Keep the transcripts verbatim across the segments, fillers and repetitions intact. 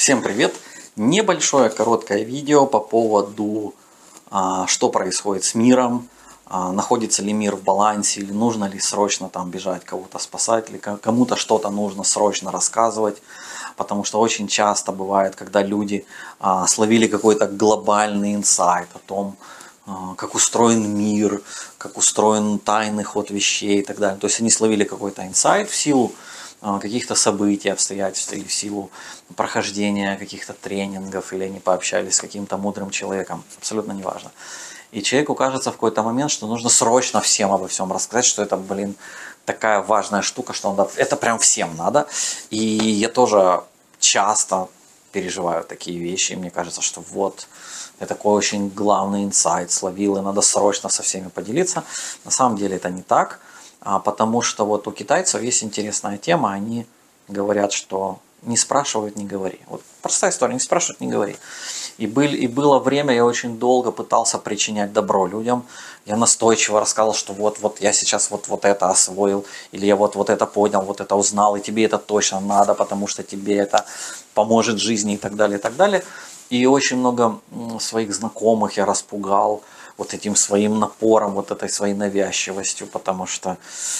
Всем привет! Небольшое короткое видео по поводу, а, что происходит с миром, а, находится ли мир в балансе, или нужно ли срочно там бежать кого-то спасать, или кому-то что-то нужно срочно рассказывать. Потому что очень часто бывает, когда люди а, словили какой-то глобальный инсайт о том, а, как устроен мир, как устроен тайный ход вещей и так далее. То есть они словили какой-то инсайт в силу каких-то событий, обстоятельств или в силу прохождения каких-то тренингов, или они пообщались с каким-то мудрым человеком, абсолютно неважно. И человеку кажется в какой-то момент, что нужно срочно всем обо всем рассказать, что это, блин, такая важная штука, что надо, это прям всем надо. И я тоже часто переживаю такие вещи, и мне кажется, что вот, это такой очень главный инсайт словил, и надо срочно со всеми поделиться. На самом деле это не так. Потому что вот у китайцев есть интересная тема, они говорят, что не спрашивают, не говори. Вот простая история, не спрашивают, не говори. И, был, и было время, я очень долго пытался причинять добро людям. Я настойчиво рассказывал, что вот, вот я сейчас вот, вот это освоил, или я вот, вот это понял, вот это узнал, и тебе это точно надо, потому что тебе это поможет жизни и так далее, и так далее. И очень много своих знакомых я распугал вот этим своим напором, вот этой своей навязчивостью, потому что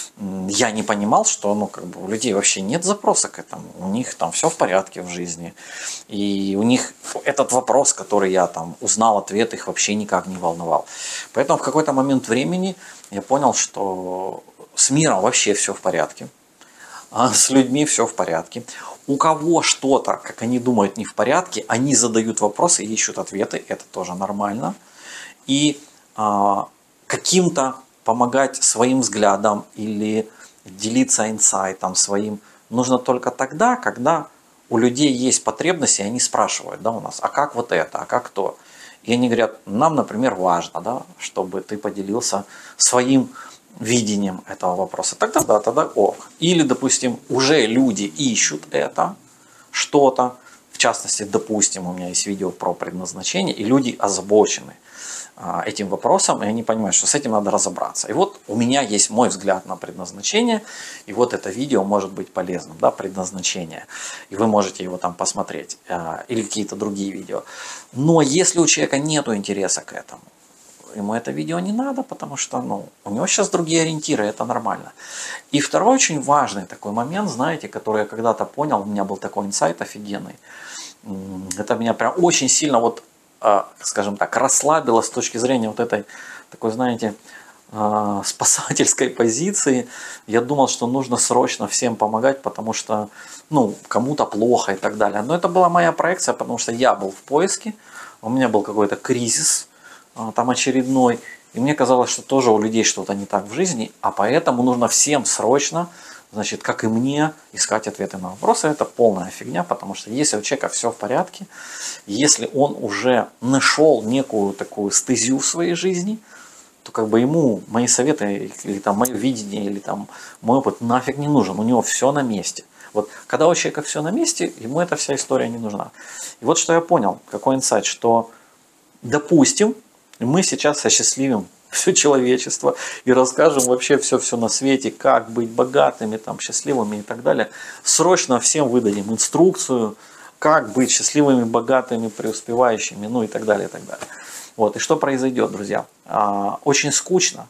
я не понимал, что ну, как бы у людей вообще нет запроса к этому, у них там все в порядке в жизни, и у них этот вопрос, который я там узнал ответ, их вообще никак не волновал. Поэтому в какой-то момент времени я понял, что с миром вообще все в порядке, а с людьми все в порядке. У кого что-то, как они думают, не в порядке, они задают вопросы и ищут ответы, это тоже нормально. И а, каким-то помогать своим взглядом или делиться инсайтом своим нужно только тогда, когда у людей есть потребности, и они спрашивают, да, у нас, а как вот это, а как то. И они говорят, нам, например, важно, да, чтобы ты поделился своим видением этого вопроса. Тогда да, тогда ок. Или, допустим, уже люди ищут это, что-то. В частности, допустим, у меня есть видео про предназначение, и люди озабочены этим вопросом, и они понимают, что с этим надо разобраться. И вот у меня есть мой взгляд на предназначение, и вот это видео может быть полезным, да, предназначение. И вы можете его там посмотреть, или какие-то другие видео. Но если у человека нет интереса к этому, ему это видео не надо, потому что ну, у него сейчас другие ориентиры, это нормально. И второй очень важный такой момент, знаете, который я когда-то понял, у меня был такой инсайт офигенный. Это меня прям очень сильно, вот, скажем так, расслабило с точки зрения вот этой такой, знаете, спасательской позиции. Я думал, что нужно срочно всем помогать, потому что ну, кому-то плохо и так далее. Но это была моя проекция, потому что я был в поиске, у меня был какой-то кризис, там очередной, и мне казалось, что тоже у людей что-то не так в жизни, а поэтому нужно всем срочно, значит, как и мне, искать ответы на вопросы. Это полная фигня, потому что если у человека все в порядке, если он уже нашел некую такую стезю в своей жизни, то как бы ему мои советы, или там мое видение, или там мой опыт нафиг не нужен, у него все на месте. Вот когда у человека все на месте, ему эта вся история не нужна. И вот что я понял, какой инсайт, что допустим, мы сейчас осчастливим все человечество и расскажем вообще все-все на свете, как быть богатыми, там, счастливыми и так далее. Срочно всем выдадим инструкцию, как быть счастливыми, богатыми, преуспевающими, ну и так далее, и так далее. Вот. И что произойдет, друзья? Очень скучно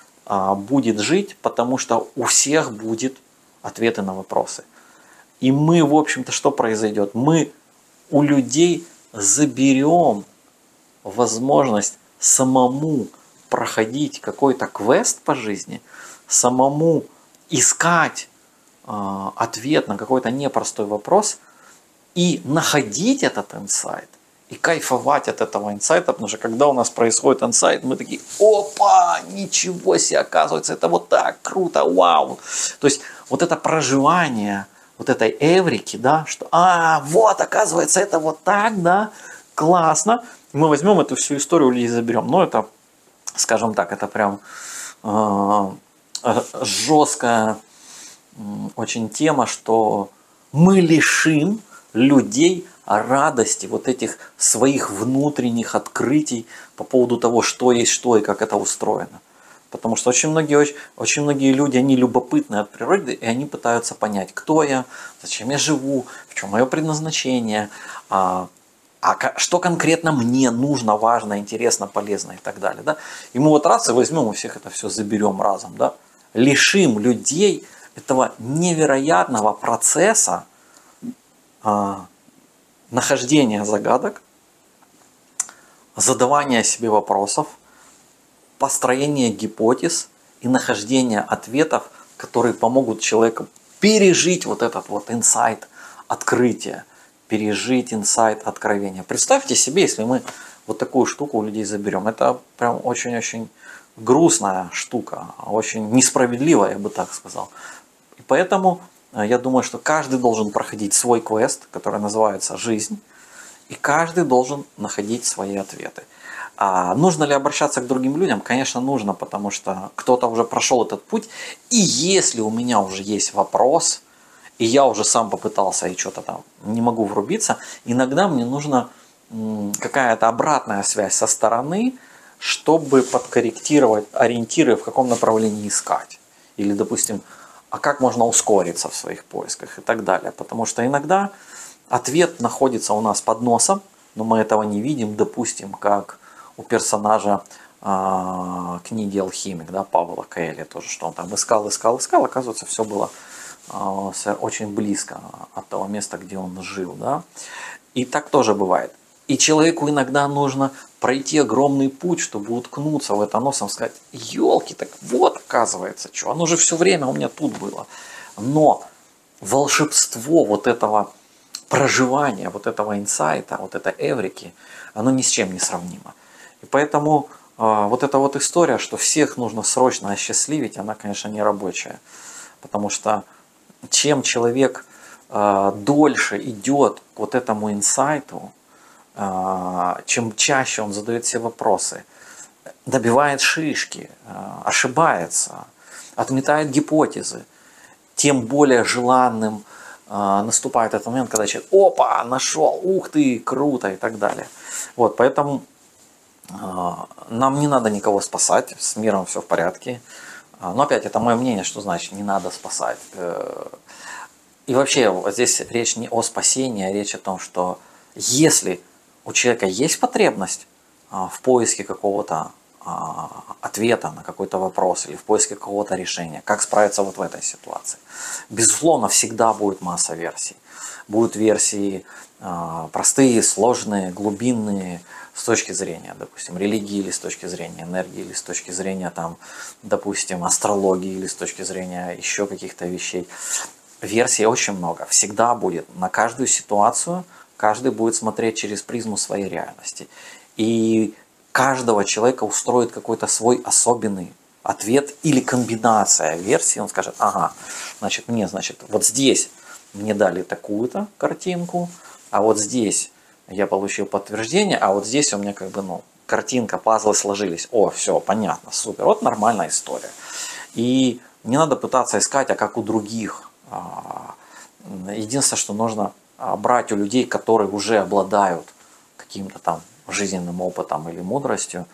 будет жить, потому что у всех будут ответы на вопросы. И мы, в общем-то, что произойдет? Мы у людей заберем возможность самому проходить какой-то квест по жизни, самому искать э, ответ на какой-то непростой вопрос и находить этот инсайт, и кайфовать от этого инсайта, потому что когда у нас происходит инсайт, мы такие, опа, ничего себе, оказывается, это вот так, круто, вау. То есть вот это проживание вот этой эврики, да, что, а, вот, оказывается, это вот так, да, классно. Мы возьмем эту всю историю и заберем. Но это, скажем так, это прям э, жесткая э, очень тема, что мы лишим людей радости вот этих своих внутренних открытий по поводу того, что есть что и как это устроено. Потому что очень многие, очень, очень многие люди, они любопытны от природы, и они пытаются понять, кто я, зачем я живу, в чем мое предназначение, а, а что конкретно мне нужно, важно, интересно, полезно и так далее. Да? И мы вот раз и возьмем у всех это все заберем разом. Да? Лишим людей этого невероятного процесса а, нахождения загадок, задавания себе вопросов, построения гипотез и нахождения ответов, которые помогут человеку пережить вот этот вот инсайт открытия, пережить инсайт откровения. Представьте себе, если мы вот такую штуку у людей заберем. Это прям очень-очень грустная штука, очень несправедливая, я бы так сказал. И поэтому я думаю, что каждый должен проходить свой квест, который называется «Жизнь», и каждый должен находить свои ответы. А нужно ли обращаться к другим людям? Конечно, нужно, потому что кто-то уже прошел этот путь. И если у меня уже есть вопрос, и я уже сам попытался и что-то там не могу врубиться, иногда мне нужна какая-то обратная связь со стороны, чтобы подкорректировать ориентиры, в каком направлении искать. Или, допустим, а как можно ускориться в своих поисках и так далее. Потому что иногда ответ находится у нас под носом, но мы этого не видим, допустим, как у персонажа э, книги «Алхимик», да, Павла Коэльо, тоже, что он там искал, искал, искал, оказывается, все было э, очень близко от того места, где он жил. Да. И так тоже бывает. И человеку иногда нужно пройти огромный путь, чтобы уткнуться в это носом, сказать: елки, так вот оказывается, что, оно же все время у меня тут было. Но волшебство вот этого проживания, вот этого инсайта, вот этой эврики, оно ни с чем не сравнимо. И поэтому э, вот эта вот история, что всех нужно срочно осчастливить, она, конечно, не рабочая. Потому что чем человек э, дольше идет к вот этому инсайту, э, чем чаще он задает себе вопросы, добивает шишки, э, ошибается, отметает гипотезы, тем более желанным э, наступает этот момент, когда человек: опа, нашел, ух ты, круто и так далее. Вот, поэтому нам не надо никого спасать, с миром все в порядке. Но опять, это мое мнение, что значит не надо спасать. И вообще, здесь речь не о спасении, а речь о том, что если у человека есть потребность в поиске какого-то ответа на какой-то вопрос или в поиске какого-то решения, как справиться вот в этой ситуации, безусловно, всегда будет масса версий. Будут версии простые, сложные, глубинные, с точки зрения, допустим, религии, или с точки зрения энергии, или с точки зрения, там, допустим, астрологии, или с точки зрения еще каких-то вещей. Версий очень много. Всегда будет. На каждую ситуацию каждый будет смотреть через призму своей реальности. И каждого человека устроит какой-то свой особенный ответ или комбинация версий. Он скажет: ага, значит, мне, значит, вот здесь мне дали такую-то картинку, а вот здесь я получил подтверждение, а вот здесь у меня как бы, ну, картинка, пазлы сложились. О, все, понятно, супер. Вот нормальная история. И не надо пытаться искать, а как у других. Единственное, что нужно брать у людей, которые уже обладают каким-то там жизненным опытом или мудростью,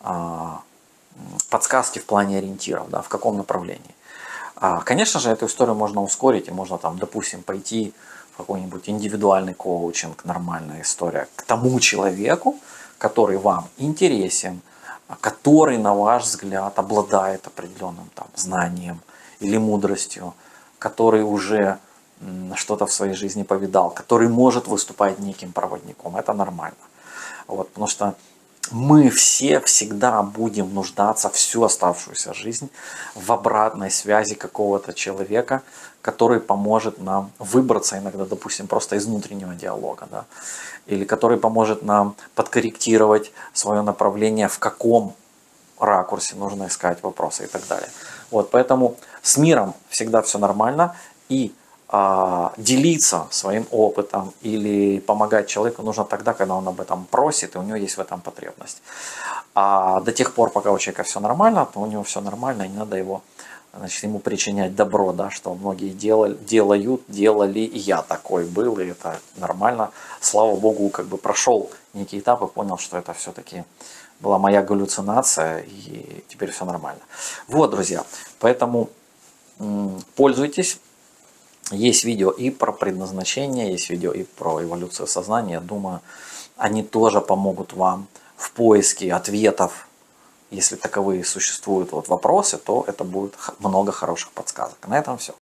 подсказки в плане ориентиров, да, в каком направлении. Конечно же, эту историю можно ускорить, и можно там, допустим, пойти какой-нибудь индивидуальный коучинг, нормальная история, к тому человеку, который вам интересен, который, на ваш взгляд, обладает определенным там знанием или мудростью, который уже что-то в своей жизни повидал, который может выступать неким проводником. Это нормально. Вот, потому что мы все всегда будем нуждаться всю оставшуюся жизнь в обратной связи какого-то человека, который поможет нам выбраться иногда, допустим, просто из внутреннего диалога, да? Или который поможет нам подкорректировать свое направление, в каком ракурсе нужно искать вопросы и так далее. Вот, поэтому с миром всегда все нормально, и а, делиться своим опытом или помогать человеку нужно тогда, когда он об этом просит, и у него есть в этом потребность. А до тех пор, пока у человека все нормально, то у него все нормально, и не надо его, значит, ему причинять добро, да, что многие делали, делают, делали, и я такой был, и это нормально. Слава Богу, как бы прошел некий этап и понял, что это все-таки была моя галлюцинация, и теперь все нормально. Вот, друзья, поэтому м, пользуйтесь. Есть видео и про предназначение, есть видео и про эволюцию сознания. Я думаю, они тоже помогут вам в поиске ответов. Если таковые существуют вот вопросы, то это будет много хороших подсказок. На этом все.